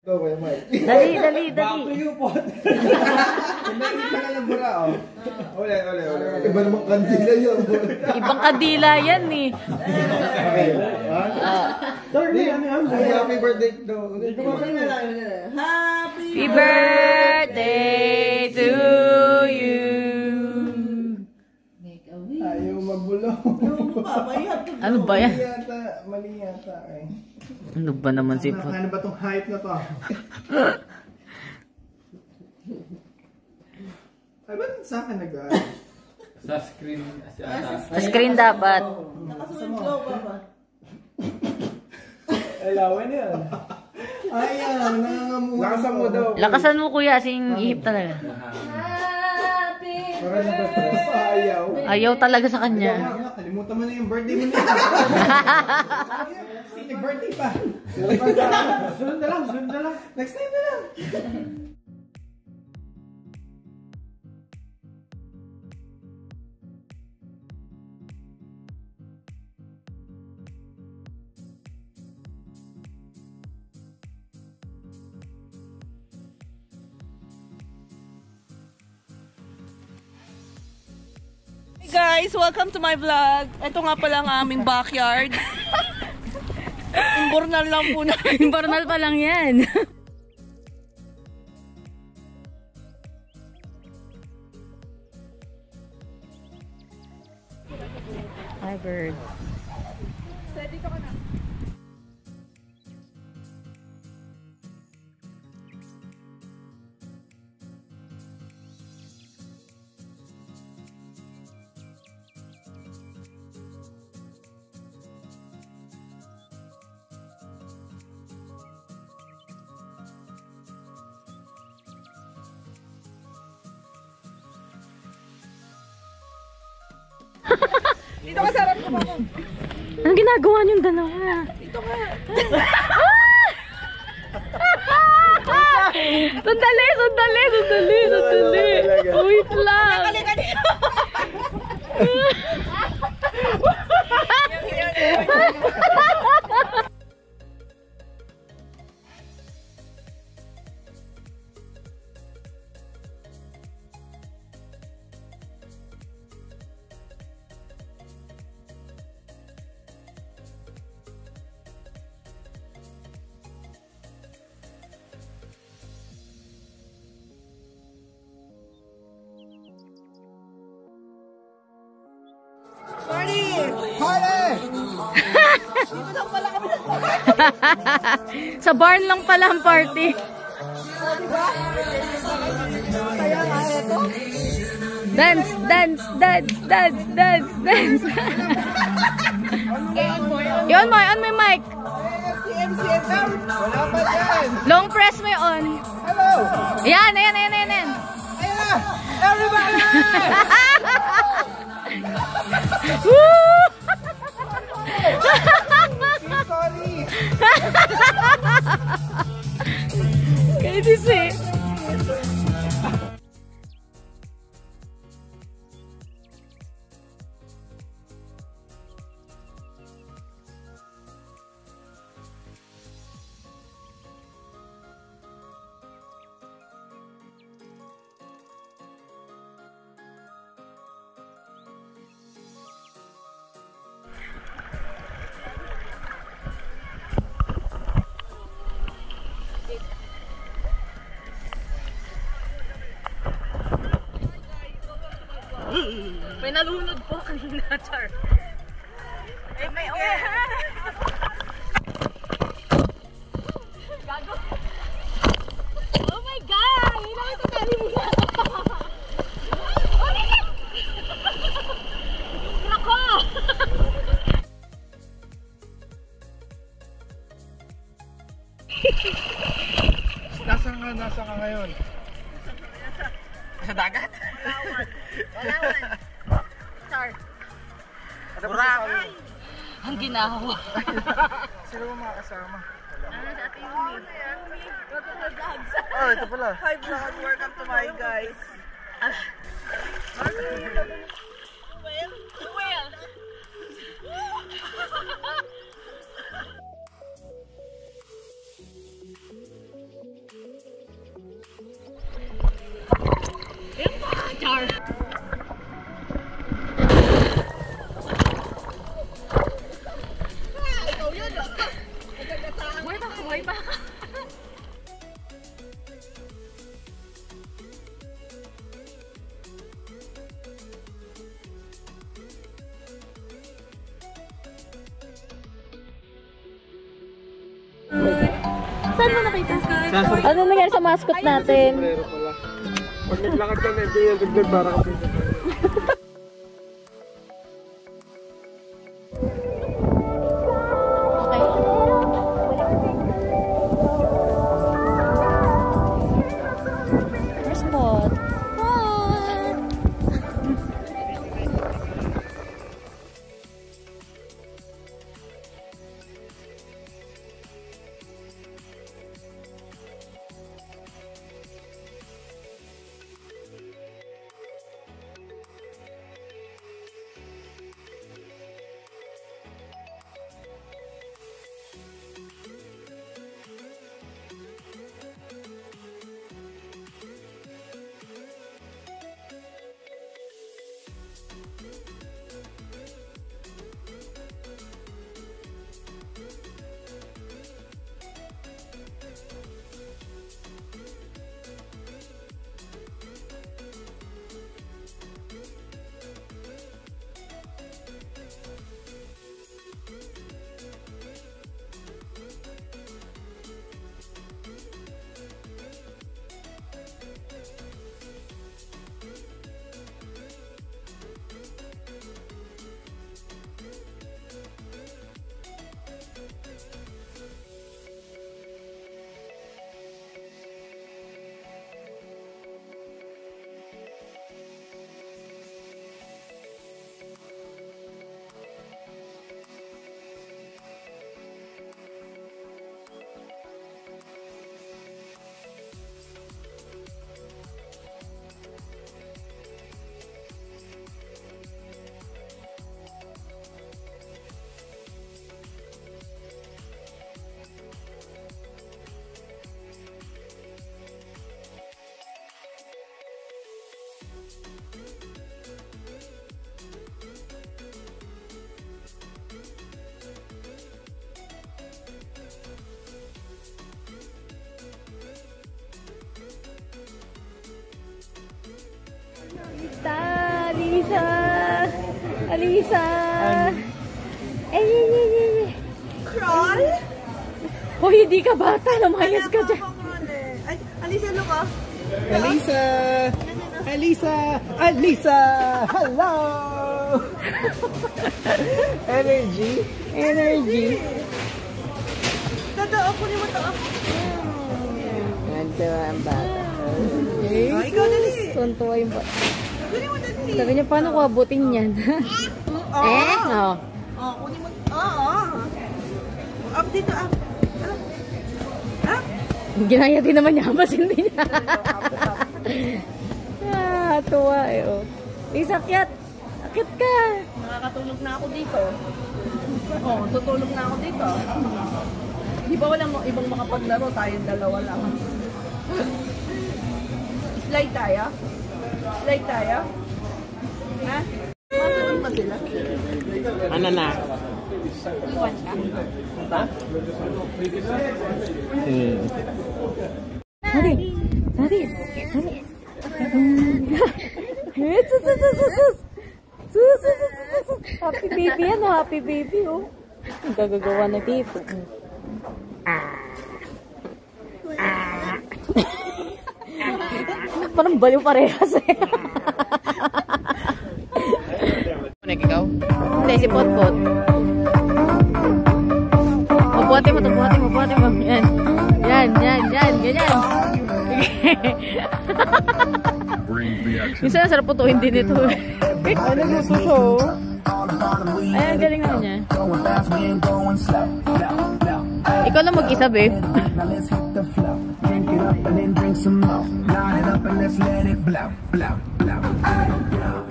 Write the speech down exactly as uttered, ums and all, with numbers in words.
Dali, dali, dali. Back to you po. Hindi ka na nabura, oh. Uli, uli, uli. Iba namang kandila yun. Ibang kandila yan eh. Okay. Sorry, ano yan? Happy birthday daw. Happy birthday to you. Ayaw magulo. Ano ba yan? Mali yata, mali yata eh. Ano ba naman si Pot? Ano ba tong hype na to? Ay, ba't sa akin nag-aano? Sa screen. Sa screen dapat. Nakasunod ko ba ba? Ay, lawan yan. Ayaw, nangangamuha. Lakasan mo daw. Lakasan mo kuya, sing ihip talaga. Para nag-stress. Ayaw. Ayaw talaga sa kanya. Kalimutan mo na yung birthday mo na. Sige, birthday pa. Sunod na lang, sunod na lang. Next time na lang. Guys, welcome to my vlog. Ito nga pala ang aming backyard. Imbornal lang po na. Imbornal pa lang yan. Hi bird. Steady ka na. Dito ka sarap ko ba ko? Anong ginagawa niyong dalawa? Dito ka. Sandali, sandali, sandali, sandali. Wait lang. Nakalika dito. Party! Party! Dito lang pala kami ng Sa barn lang pala ang party. Oh, diba? Kaya nga ito. Dance, dance, dance, dance, dance, dance. Yun mo, on mo yung mic. M C M M. Wala pa dyan! Long press mo yung on. Hello! Ayan, ayan, ayan, ayan, ayan. Ayan na! Everybody! Woo! Sorry! Kayo din si. May nalunod po kanina, Char. Eh, may oil. Gago. Oh my God! Yun ang itatali mo na. Oh my God! Nako! Nasaan ka, nasaan ka ngayon? Sa dagat? Walawan. Walawan. Char. Boracay! Ang ginawa. Sino mo mga kasama? Ano sa ating Yumi? Welcome to vlogs. Oh, ito pala. Hi vlog, welcome to my guys. Well, well. Saan mo nakita? Ano nangyari sa mascot natin? Pero pala. Pag naglakad ka na, hindi yung dugdug para ka pwede. Alisa! Alisa! Ay, ay, ay, ay. Crawl? Hoy, hindi ka bata. Lumayas ka dyan. Ay, Alisa, ano ka? Alisa! Alisa! Alisa! Hello! Energy! Energy. Totoo, kunin mo to. Ganto ang bata. Oh, ikaw dali. Tuntua yung bata. Kunin mo dali. Sabi niya, paano ko abutin yan? Oo. Eh? Oo. Oh, kunin mo. Oo. Up dito, up. Up. Ginaya din naman niya, mas hindi niya. Ah, tuwa eh, oh. Lisa, akyat. Akyat ka. Nakakatulog na ako dito. Oh, tutulog na ako dito. Di ba walang ibang makapaglaro? Tayong dalawa lang. Slide tayo? Slide tayo? Ha? Masunod ba sila? Ano na? Iwan ka. Ha? Hmm. Hadi. Hadi. Hadi. Sus, sus, sus, sus, sus. Sus, sus, sus, sus, sus. Happy baby yan, oh. Happy baby, oh. Ang gagagawa na dito. Ah. Ah. Parang baliw parehas eh. Ano ikaw? Hindi, si Potpot. Mabuhati mo, mabuhati mo, mabuhati mo. Yan. Yan, yan, yan, ganyan. Minsan nasarap po to, hindi nito. Ano gusto siya, oh? Ay, ang galing naman niya. Ikaw lang mag-isa, babe. Drink it up and then drink some more. Line it up and let's let it blow, blow, blow.